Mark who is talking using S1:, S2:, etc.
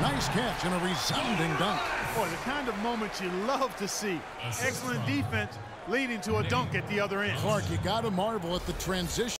S1: Nice catch and a resounding dunk.
S2: Boy, the kind of moments you love to see. Excellent defense leading to a dunk at the other end.
S1: Clark, you got to marvel at the transition.